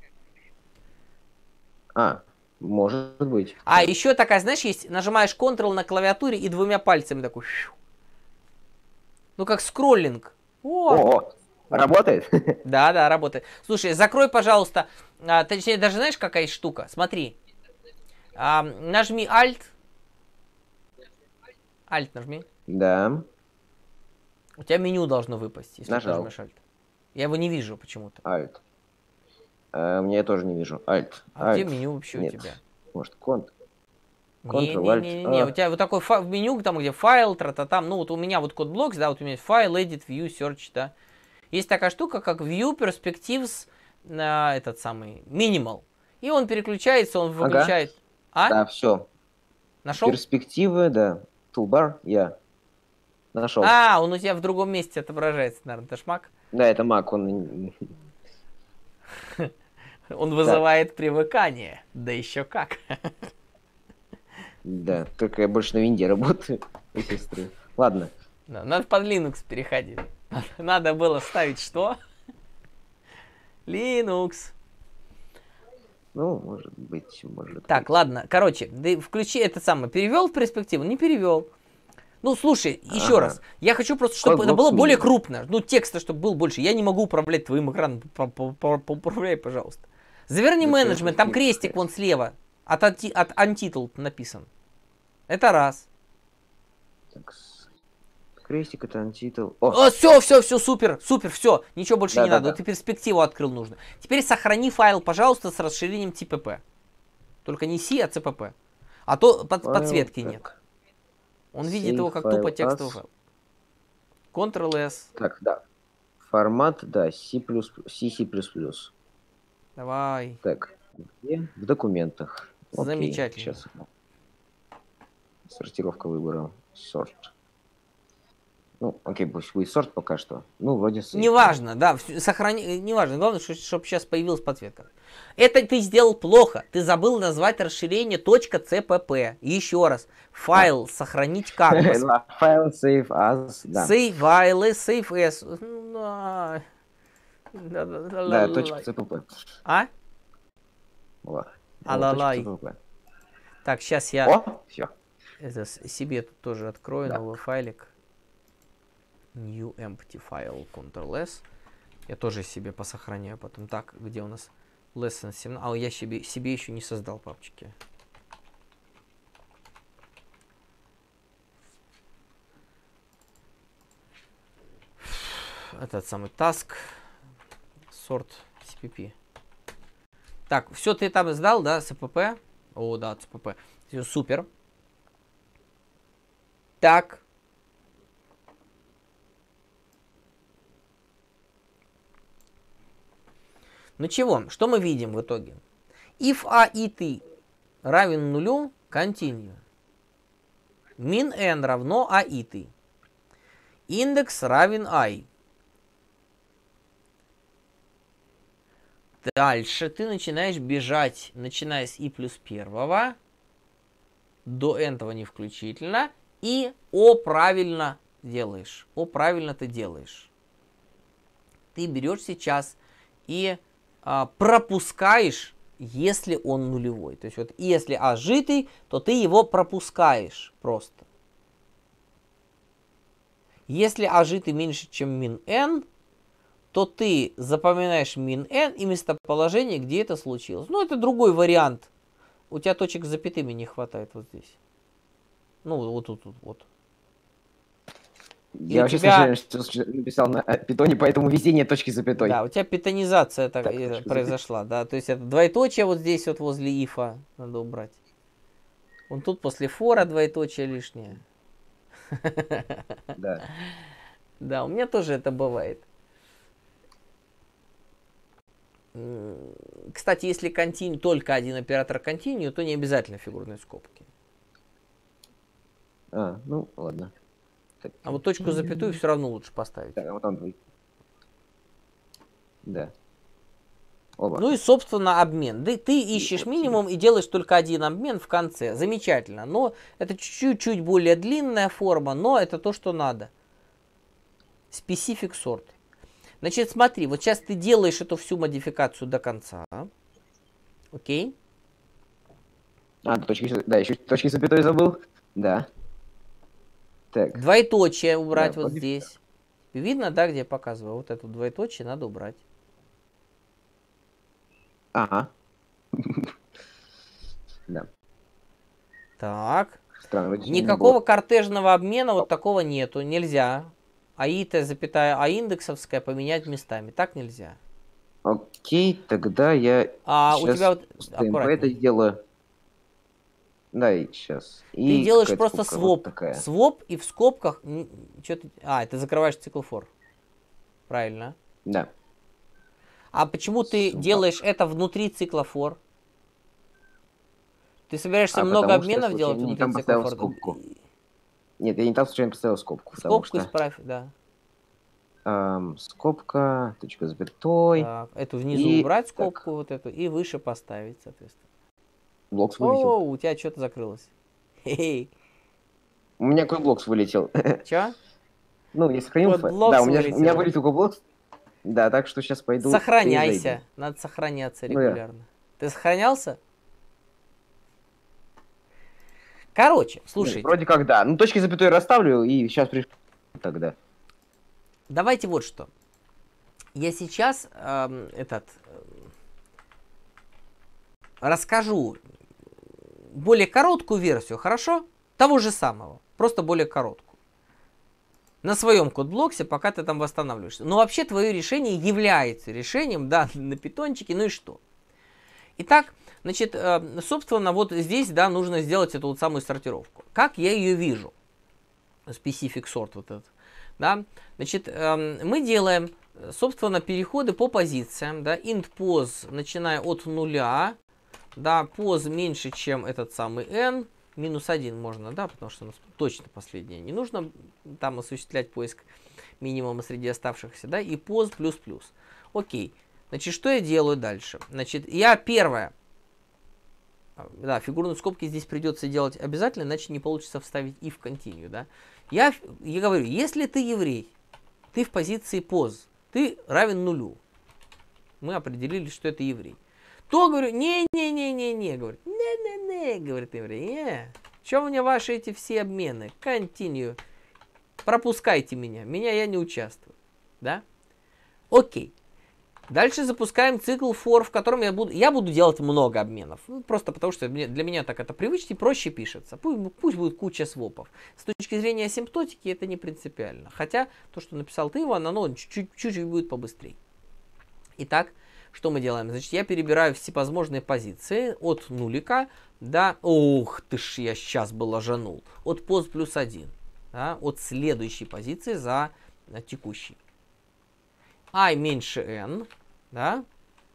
Может быть. А, еще такая, знаешь, есть, нажимаешь Ctrl на клавиатуре и двумя пальцами такой... Ну, как скроллинг. О, работает? Да, работает. Слушай, закрой, пожалуйста, точнее, даже знаешь, какая есть штука? Смотри. Нажми Alt. Alt нажми. Да. У тебя меню должно выпасть, если нажал. Ты нажмешь Alt. Я его не вижу почему-то. Alt. Меня я тоже не вижу. Alt. А где меню вообще Нет. у тебя? Может, Ctrl, Не, у тебя вот такой меню, там где файл, там, ну вот у меня вот CodeBlocks, да, вот у меня есть файл, edit, view, search, да. Есть такая штука, как view perspectives, этот самый, minimal. И он переключается, он выключает. А? Да, все. Нашел? Перспективы, да. Toolbar, я нашел. А, он у тебя в другом месте отображается, наверное, это ж Mac. Да, это Mac, он... Он вызывает привыкание. Да еще как. Да, только я больше на винде работаю у сестры. Ладно. Да, надо под Linux переходить. Надо было ставить что? Linux. Ну, может быть, может Так, быть. ладно. Короче, да включи это самое. Перевел в перспективу? Не перевел. Ну, слушай, еще Ага. раз. Я хочу просто, чтобы Код это было блок более минимум. крупно. Ну, текста, чтобы был больше. Я не могу управлять твоим экраном. Управляй, пожалуйста. Заверни Ну, менеджмент. Там перспектива. крестик вон слева. От Untitled написан. Это раз. Так, крестик это антитул. О, О, все, супер, все. Ничего больше не Да-да-да. надо. Вот ты перспективу открыл нужно. Теперь сохрани файл, пожалуйста, с расширением TPP. Только не C, а CPP. А то файл, подсветки так. нет. Он видит Save его как файл тупо текстовый as. файл. Ctrl-S. Так, да. Формат, да, C++. Давай. Так, где? В документах. Окей, Замечательно. Сейчас. Сортировка выбора. Sort. Ну, окей, пусть будет сорт пока что. Ну, вроде save. Неважно, да, сохрани, неважно. Главное, чтобы сейчас появилась подсветка. Это ты сделал плохо. Ты забыл назвать расширение .cpp. Еще раз. Файл сохранить как? Файл save as, да. Save файлы, save as. Да, .cpp. А? Вот. Алалай. .cpp. Так, сейчас я О, все. это себе тут тоже открою Да. новый файлик. New empty file, Ctrl-S. Я тоже себе посохраняю потом. Так, где у нас lesson 17? А, я себе еще не создал папочки. Этот самый task. Sort cpp. Так, все ты там сдал, да, cpp? О, да, cpp. Все, супер. Так. Ну чего, что мы видим в итоге? If a и t равен нулю, continue. Min n равно a и t. Индекс равен I. Дальше ты начинаешь бежать, начиная с i плюс первого, до этого не включительно, и о правильно делаешь. О правильно ты делаешь. Ты берешь сейчас и пропускаешь, если он нулевой. То есть вот если а житый, то ты его пропускаешь просто. Если а житый меньше, чем min n, то ты запоминаешь min n и местоположение, где это случилось. Ну, это другой вариант. У тебя точек с запятыми не хватает вот здесь. Ну, вот тут, вот. Я у вообще тебя- случайно написал на питоне, поэтому везде нет точки с запятой. Да, у тебя питонизация Так, точка произошла, да. То есть это двоеточие вот здесь вот возле ифа надо убрать. Вон тут после фора двоеточие лишнее. Да. Да, у меня тоже это бывает. Кстати, если только один оператор continue, то не обязательно фигурные скобки. А, ну, ладно. Так, А вот точку запятую все равно лучше поставить. так, а вот он будет. Да. Оба. Ну и, собственно, обмен. Да, ты ищешь минимум и делаешь только один обмен в конце. Замечательно. Но это чуть-чуть более длинная форма, но это то, что надо. Specific sort. Значит, смотри, вот сейчас ты делаешь эту всю модификацию до конца. Окей? А, да, еще точки с запятой забыл. Да. Так. Двоеточие убрать Да, вот вроде здесь. Видно, да, где я показываю? Вот это двоеточие надо убрать. Ага. Да. Так. Странно, вроде не Никакого было. кортежного обмена вот такого нету. Нельзя. АИТ, запятая, а индексовская поменять местами. Так нельзя. Окей, тогда я А у сейчас тебя вот... с ТМП это аккуратнее. сделаю. Да, и сейчас. Ты делаешь какая-то просто скобка вот своп. такая. Своп и в скобках... Что ты... А, ты закрываешь цикл for. Правильно. Да. А почему ты Swap. делаешь это внутри цикла for? Ты собираешься А много потому что я обменов делать случайно не внутри там цикла поставил for? скобку. Нет, я не там случайно поставил скобку. Потому Скобку что исправь, да. скобка, точка запятой. Так, эту внизу И убрать так, скобку вот эту и выше поставить, соответственно. блокс вылетел. О, у тебя что-то закрылось. Хе-хей. У меня блокс вылетел. Чё? Ну, я сохранил. Кодблокс Да, у меня вылетел. вылетел блокс. Да, так что сейчас пойду. Сохраняйся. перезайду. Надо сохраняться Ну, регулярно. Ты сохранялся? Короче, слушайте. Вроде как да. Ну, точки запятой расставлю, и сейчас пришлю тогда. Давайте вот что. Я сейчас расскажу более короткую версию, хорошо? Того же самого, просто более короткую. На своем кодблоксе, пока ты там восстанавливаешься. Но вообще твое решение является решением, да, на питончике, ну и что? Итак, значит, собственно, вот здесь, да, нужно сделать эту вот самую сортировку. Как я ее вижу? Specific sort вот этот. Да? Значит, мы делаем, собственно, переходы по позициям, да, int pos, начиная от нуля, да, pos меньше, чем этот самый n, минус 1 можно, да, потому что у нас точно последнее. Не нужно там осуществлять поиск минимума среди оставшихся, да, и pos плюс-плюс. Окей. Значит, что я делаю дальше? Значит, я первое, да, фигурные скобки здесь придется делать обязательно, иначе не получится вставить if continue, да. Я говорю, если ты еврей, ты в позиции pos, ты равен нулю. Мы определили, что это еврей. То говорю, не-не-не-не-не, говорит, не-не-не, говорит еврей, что мне ваши эти все обмены, continue, пропускайте меня, я не участвую, да. Окей. Дальше запускаем цикл for, в котором я буду делать много обменов. Ну, просто потому что для меня так это привычнее, проще пишется. Пусть будет куча свопов. С точки зрения асимптотики это не принципиально. Хотя то, что написал ты, Иван, оно чуть-чуть будет побыстрее. Итак, что мы делаем? Значит, я перебираю всевозможные позиции от нулика до... Ух ты ж, я сейчас бы ложанул. От pos плюс 1. Да, от следующей позиции за текущей. I меньше n, да,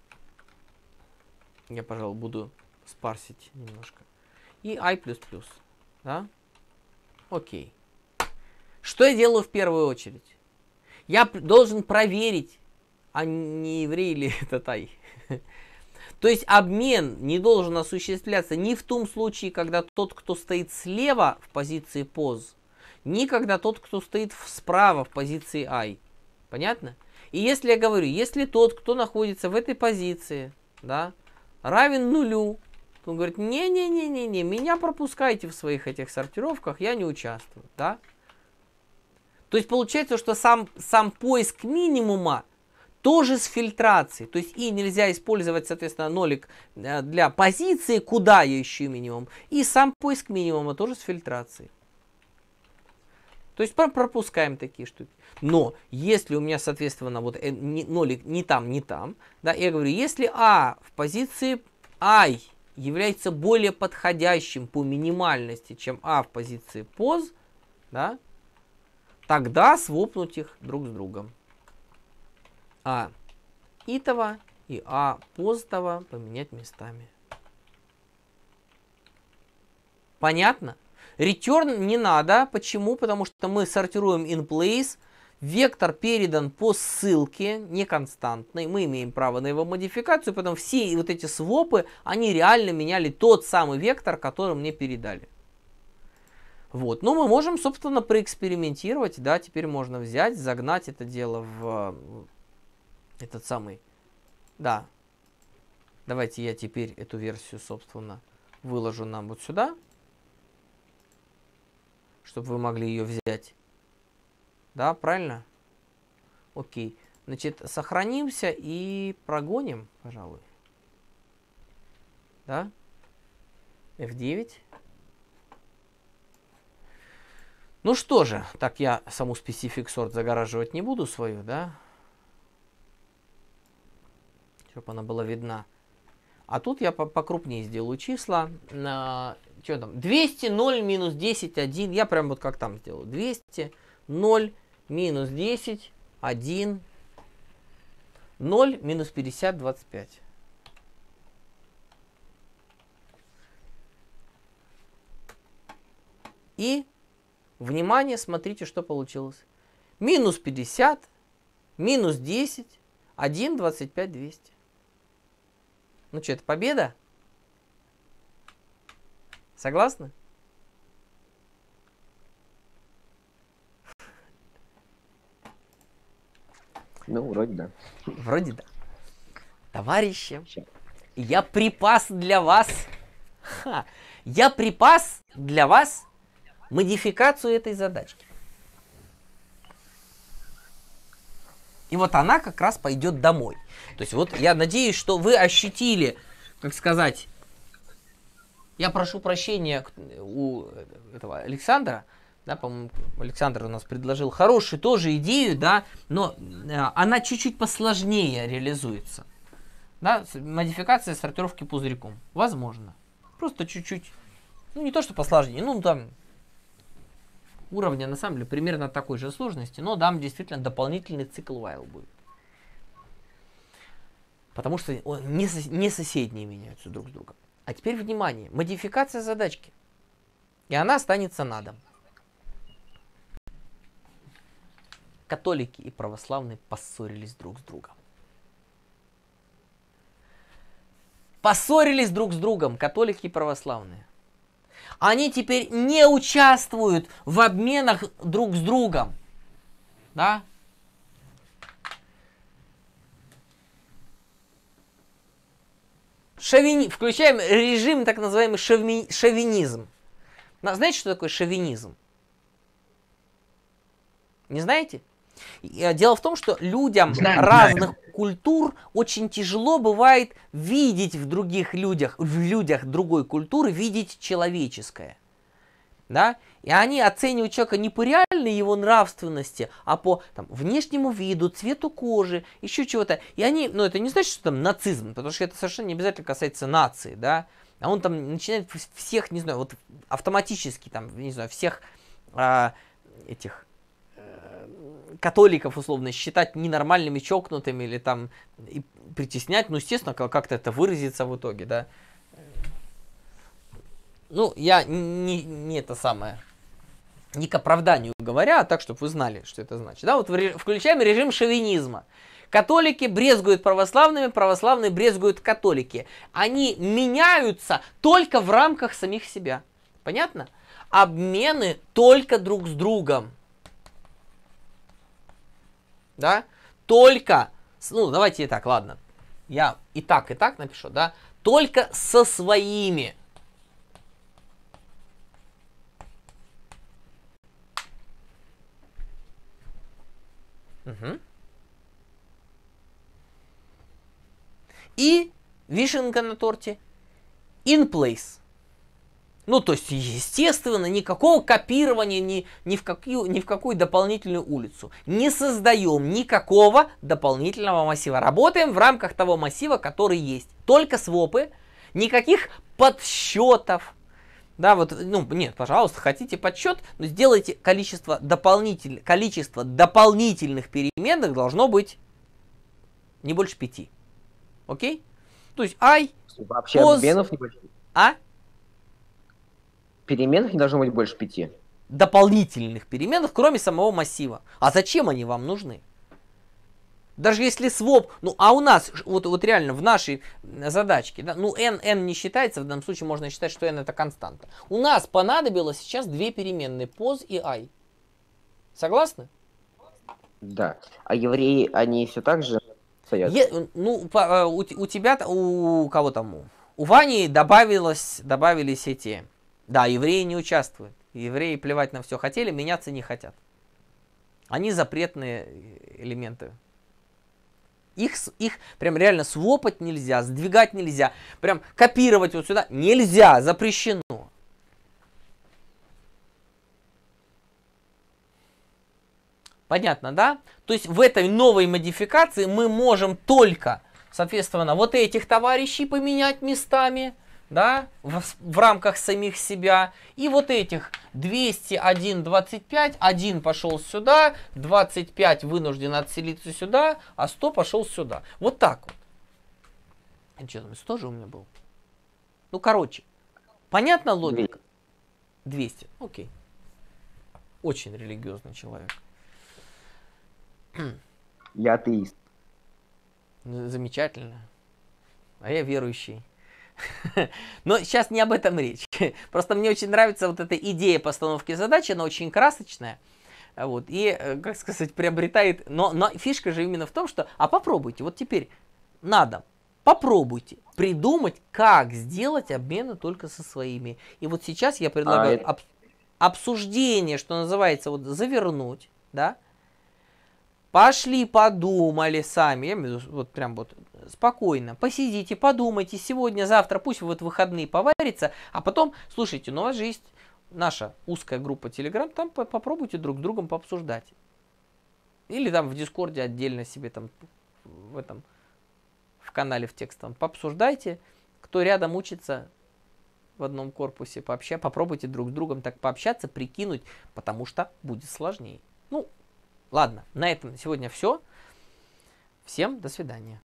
я, пожалуй, буду спарсить немножко, и I плюс плюс, да, окей. Что я делаю в первую очередь? Я должен проверить, а не еврей ли этот I. То есть обмен не должен осуществляться ни в том случае, когда тот, кто стоит слева в позиции pos, ни когда тот, кто стоит справа в позиции I. Понятно? И если я говорю, если тот, кто находится в этой позиции, да, равен нулю, то он говорит, не-не-не-не-не, меня пропускайте в своих этих сортировках, я не участвую, да. То есть получается, что сам поиск минимума тоже с фильтрацией. То есть и нельзя использовать, соответственно, нолик для позиции, куда я ищу минимум, и сам поиск минимума тоже с фильтрацией. То есть пропускаем такие штуки. Но если у меня, соответственно, вот нолик не там, да, я говорю, если А в позиции I является более подходящим по минимальности, чем А в позиции pos, да, тогда свопнуть их друг с другом. А итого и А позтого поменять местами. Понятно? Return не надо. Почему? Потому что мы сортируем in place. Вектор передан по ссылке, не константный. Мы имеем право на его модификацию. Поэтому все вот эти свопы, они реально меняли тот самый вектор, который мне передали. Вот. Но мы можем, собственно, проэкспериментировать. Да, теперь можно взять, загнать это дело в этот самый... Да. Давайте я теперь эту версию, собственно, выложу нам вот сюда, чтобы вы могли ее взять. Да, правильно? Окей. Значит, сохранимся и прогоним, пожалуй. Да? F9. Ну что же, так я саму specific sort загораживать не буду свою, да? Чтобы она была видна. А тут я покрупнее сделаю числа. Что там? 200, 0, минус 10, 1. Я прям вот как там сделаю. 200, 0, минус 10, 1, 0, минус 50, 25. И, внимание, смотрите, что получилось. Минус 50, минус 10, 1, 25, 200. Ну что, это победа? Согласны? Ну, вроде да. Вроде да. Товарищи, я припас для вас... Я припас для вас модификацию этой задачки. И вот она как раз пойдет домой. То есть вот я надеюсь, что вы ощутили, как сказать, я прошу прощения у этого Александра, да, по-моему, Александр у нас предложил хорошую тоже идею, да, но она чуть-чуть посложнее реализуется. Да, модификация сортировки пузырьком. Возможно. Просто чуть-чуть, ну не то что посложнее, ну там уровня на самом деле примерно такой же сложности, но там действительно дополнительный цикл while будет. Потому что не соседние меняются друг с другом. А теперь внимание, модификация задачки. И она останется на дом. Католики и православные поссорились друг с другом. Поссорились друг с другом католики и православные. Они теперь не участвуют в обменах друг с другом. Да? Включаем режим, так называемый шовинизм. Знаете, что такое шовинизм? Не знаете? Дело в том, что людям разных культур очень тяжело бывает видеть в людях другой культуры, видеть человеческое. Да? И они оценивают человека не по реальной его нравственности, а по там, внешнему виду, цвету кожи, еще чего-то. И они, ну это не значит, что там нацизм, потому что это совершенно не обязательно касается нации, да. А он там начинает всех, не знаю, вот автоматически там, не знаю, всех этих католиков, условно, считать ненормальными, чокнутыми или там и притеснять, ну, естественно, как-то это выразится в итоге, да. Ну, я не это самое, не к оправданию говоря, а так, чтобы вы знали, что это значит. Да, вот включаем режим шовинизма. Католики брезгуют православными, православные брезгуют католики. Они меняются только в рамках самих себя. Понятно? Обмены только друг с другом. Да? Только, ну давайте так, ладно, я и так напишу, да, только со своими. Угу. И вишенка на торте in place. Ну, то есть, естественно, никакого копирования ни в какую дополнительную улицу. Не создаем никакого дополнительного массива. Работаем в рамках того массива, который есть. Только свопы, никаких подсчетов. Да, вот, ну, нет, пожалуйста, хотите подсчет, но сделайте количество дополнительных переменных должно быть не больше 5. Окей? То есть, вообще обменов не больше. Переменных не должно быть больше 5. Дополнительных переменных, кроме самого массива. А зачем они вам нужны? Даже если своп, ну а у нас, вот реально в нашей задачке, да, ну n не считается, в данном случае можно считать, что n это константа. У нас понадобилось сейчас две переменные, pos и i. Согласны? Да. А евреи, они все так же стоят? Ну, у тебя, у кого там, у Вани добавились эти... Да, евреи не участвуют. Евреи плевать на все хотели, меняться не хотят. Они запретные элементы. Их прям реально свопать нельзя, сдвигать нельзя. Прям копировать вот сюда нельзя, запрещено. Понятно, да? То есть в этой новой модификации мы можем только, соответственно, вот этих товарищей поменять местами. Да, в рамках самих себя. И вот этих 201, 25, 1 пошел сюда, 25 вынужден отселиться сюда, а 100 пошел сюда. Вот так вот. Что там, 100 же у меня был? Ну, короче, понятна логика? 200, окей. очень религиозный человек. Я атеист. Замечательно. А я верующий. Но сейчас не об этом речь. Просто мне очень нравится вот эта идея постановки задачи, она очень красочная. Вот, и, как сказать, приобретает... Но фишка же именно в том, что... А попробуйте, вот теперь надо, попробуйте придумать, как сделать обмены только со своими. И вот сейчас я предлагаю обсуждение, что называется, вот завернуть, да? Пошли, подумали сами, я имею в виду, вот прям вот спокойно, посидите, подумайте, сегодня, завтра, пусть вот выходные поварится, а потом, слушайте, ну у вас же есть наша узкая группа Telegram, там попробуйте друг с другом пообсуждать. Или там в Дискорде отдельно себе там в канале в текстовом пообсуждайте, кто рядом учится в одном корпусе, попробуйте друг с другом так пообщаться, прикинуть, потому что будет сложнее. Ну, ладно, на этом сегодня все. Всем до свидания.